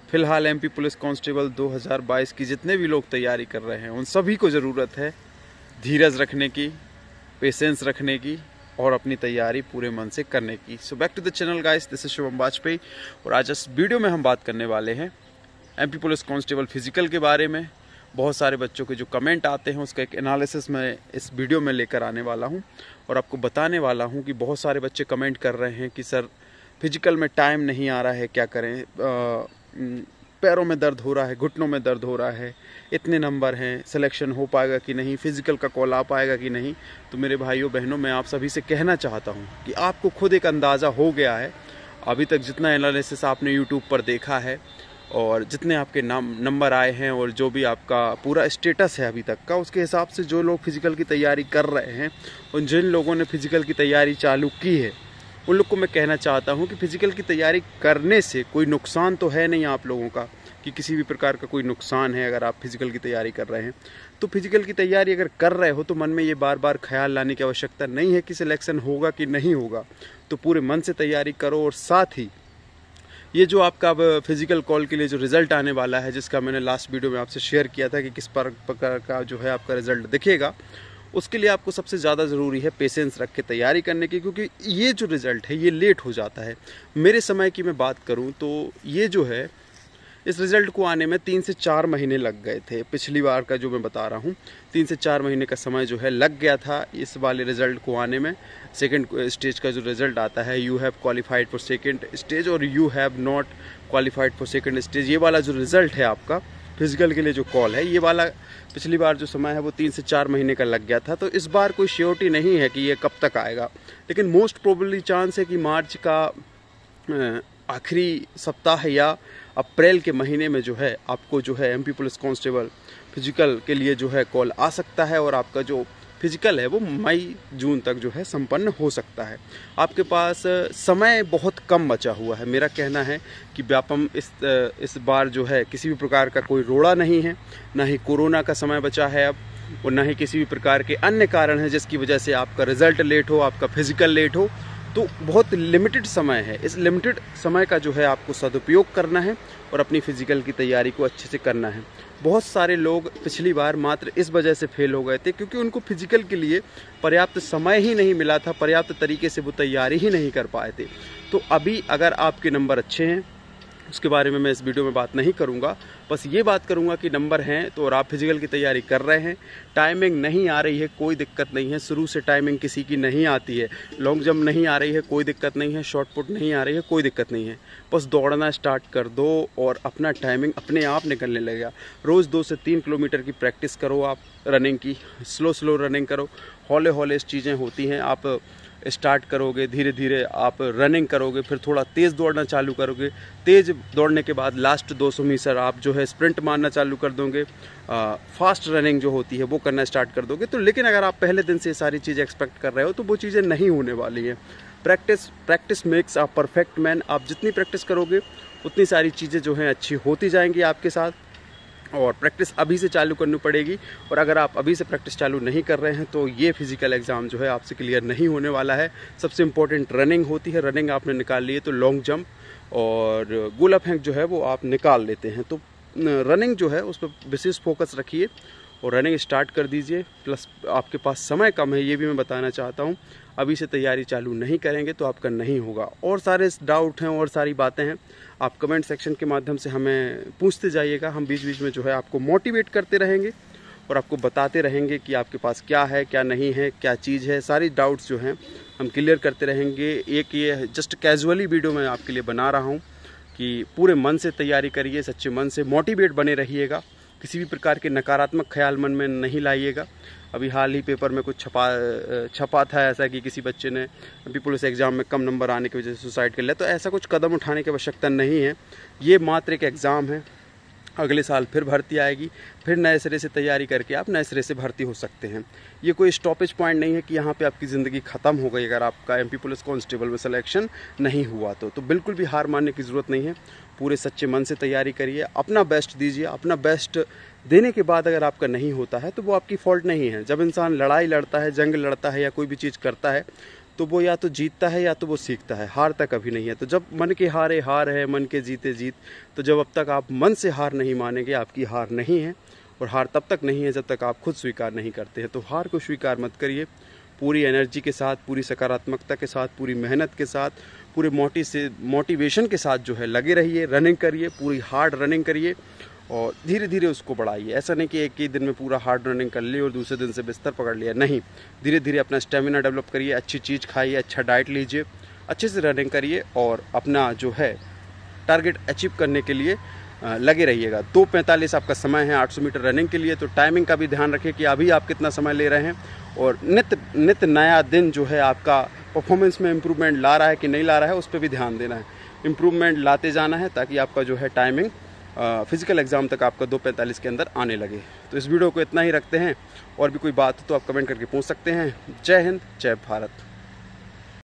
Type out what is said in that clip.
फिलहाल MP police constable 2022 की जितने भी लोग तैयारी कर रहे हैं उन सभी को ज़रूरत है धीरज रखने की, पेशेंस रखने की और अपनी तैयारी पूरे मन से करने की। So back to the channel guys, this is Shubham Vajpayee और आज इस वीडियो में हम बात करने वाले हैं एमपी पुलिस कांस्टेबल फिजिकल के बारे में। बहुत सारे बच्चों के जो कमेंट आते हैं उसका एक एनालिसिस मैं इस वीडियो में लेकर आने वाला हूं और आपको बताने वाला हूं कि बहुत सारे बच्चे कमेंट कर रहे हैं कि सर फिजिकल में टाइम नहीं आ रहा है, क्या करें, पैरों में दर्द हो रहा है, घुटनों में दर्द हो रहा है, इतने नंबर हैं, सिलेक्शन हो पाएगा कि नहीं, फिजिकल का कॉल आ पाएगा कि नहीं। तो मेरे भाइयों बहनों, मैं आप सभी से कहना चाहता हूं कि आपको खुद एक अंदाज़ा हो गया है अभी तक जितना एनालिसिस आपने यूट्यूब पर देखा है और जितने आपके नंबर आए हैं और जो भी आपका पूरा स्टेटस है अभी तक का, उसके हिसाब से जो लोग फिजिकल की तैयारी कर रहे हैं और जिन लोगों ने फिजिकल की तैयारी चालू की है उन लोग को मैं कहना चाहता हूं कि फिजिकल की तैयारी करने से कोई नुकसान तो है नहीं आप लोगों का, कि किसी भी प्रकार का कोई नुकसान है अगर आप फिजिकल की तैयारी कर रहे हैं। तो फिजिकल की तैयारी अगर कर रहे हो तो मन में ये बार बार ख्याल लाने की आवश्यकता नहीं है कि सिलेक्शन होगा कि नहीं होगा। तो पूरे मन से तैयारी करो और साथ ही ये जो आपका अब फिजिकल कॉल के लिए जो रिजल्ट आने वाला है, जिसका मैंने लास्ट वीडियो में आपसे शेयर किया था कि किस प्रकार का जो है आपका रिजल्ट दिखेगा, उसके लिए आपको सबसे ज़्यादा ज़रूरी है पेशेंस रख के तैयारी करने की, क्योंकि ये जो रिज़ल्ट है ये लेट हो जाता है। मेरे समय की मैं बात करूं तो ये जो है इस रिज़ल्ट को आने में 3 से 4 महीने लग गए थे। पिछली बार का जो मैं बता रहा हूं 3 से 4 महीने का समय जो है लग गया था इस वाले रिज़ल्ट को आने में। सेकेंड स्टेज का जो रिज़ल्ट आता है, you have qualified for second stage और you have not qualified for second stage, ये वाला जो रिज़ल्ट है आपका फिजिकल के लिए जो कॉल है, ये वाला पिछली बार जो समय है वो 3 से 4 महीने का लग गया था। तो इस बार कोई श्योरिटी नहीं है कि ये कब तक आएगा, लेकिन मोस्ट प्रोबेबली चांस है कि मार्च का आखिरी सप्ताह या अप्रैल के महीने में जो है आपको जो है एमपी पुलिस कांस्टेबल फिजिकल के लिए जो है कॉल आ सकता है और आपका जो फिजिकल है वो मई जून तक जो है संपन्न हो सकता है। आपके पास समय बहुत कम बचा हुआ है। मेरा कहना है कि व्यापम इस बार जो है किसी भी प्रकार का कोई रोड़ा नहीं है, ना ही कोरोना का समय बचा है अब, और ना ही किसी भी प्रकार के अन्य कारण है जिसकी वजह से आपका रिजल्ट लेट हो, आपका फिजिकल लेट हो। तो बहुत लिमिटेड समय है। इस लिमिटेड समय का जो है आपको सदुपयोग करना है और अपनी फिजिकल की तैयारी को अच्छे से करना है। बहुत सारे लोग पिछली बार मात्र इस वजह से फेल हो गए थे क्योंकि उनको फिजिकल के लिए पर्याप्त समय ही नहीं मिला था, पर्याप्त तरीके से वो तैयारी ही नहीं कर पाए थे। तो अभी अगर आपके नंबर अच्छे हैं, उसके बारे में मैं इस वीडियो में बात नहीं करूंगा, बस ये बात करूंगा कि नंबर हैं तो और आप फिजिकल की तैयारी कर रहे हैं, टाइमिंग नहीं आ रही है, कोई दिक्कत नहीं है। शुरू से टाइमिंग किसी की नहीं आती है, लॉन्ग जंप नहीं आ रही है, कोई दिक्कत नहीं है, शॉर्ट पुट नहीं आ रही है, कोई दिक्कत नहीं है। बस दौड़ना स्टार्ट कर दो और अपना टाइमिंग अपने आप निकलने लगेगा। रोज़ 2 से 3 किलोमीटर की प्रैक्टिस करो, आप रनिंग की स्लो रनिंग करो, हौले हौले चीज़ें होती हैं। आप स्टार्ट करोगे, धीरे धीरे आप रनिंग करोगे, फिर थोड़ा तेज़ दौड़ना चालू करोगे, तेज़ दौड़ने के बाद लास्ट 200 मीटर आप जो है स्प्रिंट मारना चालू कर दोगे, फास्ट रनिंग जो होती है वो करना स्टार्ट कर दोगे। तो लेकिन अगर आप पहले दिन से सारी चीज़ें एक्सपेक्ट कर रहे हो तो वो चीज़ें नहीं होने वाली हैं। Practice makes a perfect man. आप जितनी प्रैक्टिस करोगे उतनी सारी चीज़ें जो हैं अच्छी होती जाएंगी आपके साथ, और प्रैक्टिस अभी से चालू करनी पड़ेगी। और अगर आप अभी से प्रैक्टिस चालू नहीं कर रहे हैं तो ये फिजिकल एग्ज़ाम जो है आपसे क्लियर नहीं होने वाला है। सबसे इम्पोर्टेंट रनिंग होती है, रनिंग आपने निकाल ली है तो लॉन्ग जंप और गोला फेंक जो है वो आप निकाल लेते हैं। तो रनिंग जो है उस पर विशेष फोकस रखिए और रनिंग स्टार्ट कर दीजिए। प्लस आपके पास समय कम है, ये भी मैं बताना चाहता हूँ। अभी से तैयारी चालू नहीं करेंगे तो आपका नहीं होगा। और सारे डाउट हैं और सारी बातें हैं, आप कमेंट सेक्शन के माध्यम से हमें पूछते जाइएगा। हम बीच बीच में जो है आपको मोटिवेट करते रहेंगे और आपको बताते रहेंगे कि आपके पास क्या है, क्या नहीं है, क्या चीज़ है। सारी डाउट्स जो हैं हम क्लियर करते रहेंगे। एक ये जस्ट कैजुअली वीडियो मैं आपके लिए बना रहा हूँ कि पूरे मन से तैयारी करिए, सच्चे मन से मोटिवेट बने रहिएगा, किसी भी प्रकार के नकारात्मक ख्याल मन में नहीं लाइएगा। अभी हाल ही पेपर में कुछ छपा था ऐसा कि किसी बच्चे ने एमपी पुलिस एग्ज़ाम में कम नंबर आने की वजह से सुसाइड कर लिया। तो ऐसा कुछ कदम उठाने की आवश्यकता नहीं है। ये मात्र एक एग्ज़ाम है, अगले साल फिर भर्ती आएगी, फिर नए सिरे से तैयारी करके आप नए सिरे से भर्ती हो सकते हैं। ये कोई स्टॉपेज पॉइंट नहीं है कि यहाँ पे आपकी ज़िंदगी ख़त्म हो गई अगर आपका एमपी पुलिस कांस्टेबल में सिलेक्शन नहीं हुआ तो बिल्कुल भी हार मानने की ज़रूरत नहीं है। पूरे सच्चे मन से तैयारी करिए, अपना बेस्ट दीजिए। अपना बेस्ट देने के बाद अगर आपका नहीं होता है तो वो आपकी फॉल्ट नहीं है। जब इंसान लड़ाई लड़ता है, जंग लड़ता है या कोई भी चीज़ करता है तो वो या तो जीतता है या तो वो सीखता है, हारता कभी नहीं है। तो जब मन के हारे हार है, मन के जीते जीत, तो जब अब तक आप मन से हार नहीं मानेंगे, आपकी हार नहीं है। और हार तब तक नहीं है जब तक आप खुद स्वीकार नहीं करते हैं। तो हार को स्वीकार मत करिए, पूरी एनर्जी के साथ, पूरी सकारात्मकता के साथ, पूरी मेहनत के साथ, पूरे मोटिवेशन के साथ जो है लगे रहिए, रनिंग करिए, पूरी हार्ड रनिंग करिए और धीरे धीरे उसको बढ़ाइए। ऐसा नहीं कि एक ही दिन में पूरा हार्ड रनिंग कर ली और दूसरे दिन से बिस्तर पकड़ लिया, नहीं। धीरे धीरे अपना स्टेमिना डेवलप करिए, अच्छी चीज़ खाइए, अच्छा डाइट लीजिए, अच्छे से रनिंग करिए और अपना जो है टारगेट अचीव करने के लिए लगे रहिएगा। 2:45 आपका समय है 800 मीटर रनिंग के लिए। तो टाइमिंग का भी ध्यान रखिए कि अभी आप कितना समय ले रहे हैं और नित्य नया दिन जो है आपका परफॉर्मेंस में इम्प्रूवमेंट ला रहा है कि नहीं ला रहा है, उस पर भी ध्यान देना है। इम्प्रूवमेंट लाते जाना है ताकि आपका जो है टाइमिंग फिजिकल एग्जाम तक आपका 2:45 के अंदर आने लगे। तो इस वीडियो को इतना ही रखते हैं, और भी कोई बात हो तो आप कमेंट करके पूछ सकते हैं। जय हिंद, जय भारत।